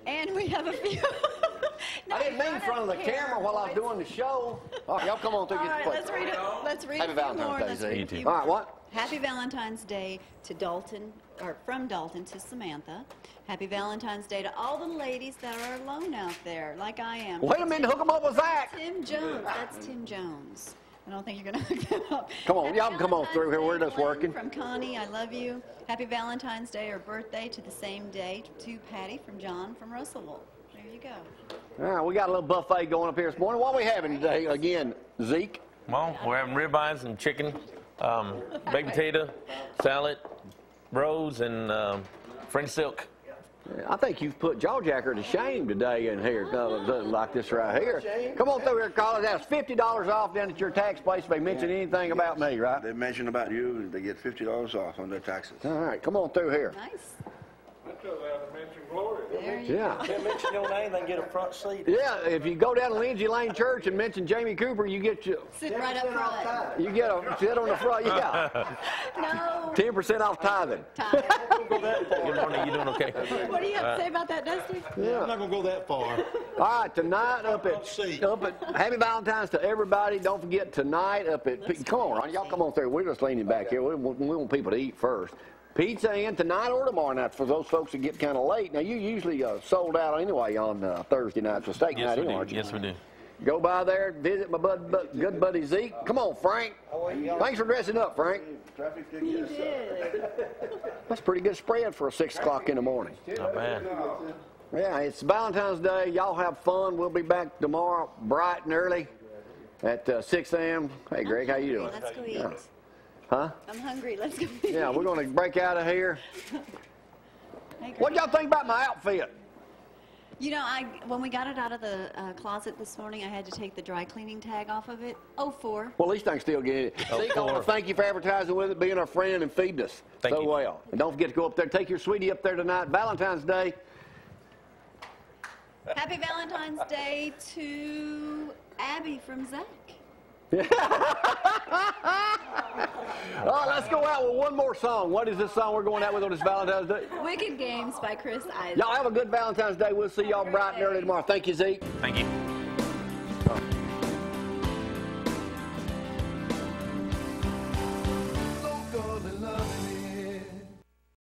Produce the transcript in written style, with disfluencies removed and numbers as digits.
And we have a few. No, I didn't mean in front of the camera while I was doing the show. All right, y'all come on through. All Get right, the let's read it. Let's read Happy a few more. Valentine's Day, Let's Zeke. read a You few too. All right, more. what? Happy Valentine's Day to Dalton, or from Dalton to Samantha. Happy Valentine's Day to all the ladies that are alone out there, like I am. Wait a minute, hook them up with Zach. Tim Jones. That's Tim Jones. I don't think you're going to hook that up. Come on, Happy y'all come on through here. We're Valentine's just Day, working. From Connie, I love you. Happy Valentine's Day or birthday to the same day to Patty from John from Russellville. There you go. All right, we got a little buffet going up here this morning. What are we having today again, Zeke? Well, we're having ribeyes and chicken, baked potato, salad, rolls, and French silk. I think you've put Jawjacker to shame today in here, like this right here. Come on through here, Carlos. That's $50 off down at your tax place if they mention anything about me, right? They mention about you, they get $50 off on their taxes. All right, come on through here. Nice. That goes out to mention Gloria. There you Yeah. Can't mention your name, they get a front seat. Yeah, if you go down to Lindsay Lane Church and mention Jamie Cooper, you get Sit right up front. you get a sit on the front. Yeah, No. 10% off tithing. Time. Good morning, you doing okay? What do you have to say about that, Dusty? I'm not gonna go that far. All right, tonight up See. at Happy Valentine's to everybody. Don't forget tonight up at come on, Ron, y'all come on through. We're just leaning back here. We want people to eat first. Pizza in tonight or tomorrow night for those folks that get kind of late. Now you usually sold out anyway on Thursday night for steak Yes, night, we anyway, do. aren't you? Yes, we do. Go by there, visit my good buddy Zeke. Come on, Frank. Thanks for dressing up, Frank. Traffic He did. That's a pretty good spread for 6 o'clock in the morning. Not bad. Yeah, it's Valentine's Day. Y'all have fun. We'll be back tomorrow bright and early at 6 a.m. Hey, Greg, how you doing? Let's go eat. Yeah. Huh? I'm hungry. Let's go eat. Yeah, we're going to break out of here. Hey, What y'all think about my outfit? You know, when we got it out of the closet this morning, I had to take the dry cleaning tag off of it. 04. Well, at least I can still get it. Zeke, I want to thank you for advertising with it, being our friend, and feeding us Thank so you. well. And don't forget to go up there. Take your sweetie up there tonight. Valentine's Day. Happy Valentine's Day to Abby from Zach. All right, let's go out with one more song. What is this song we're going out with on this Valentine's Day? Wicked Games by Chris Isaac. Y'all have a good Valentine's Day. We'll see y'all bright and early tomorrow. Thank you, Zeke. Thank you.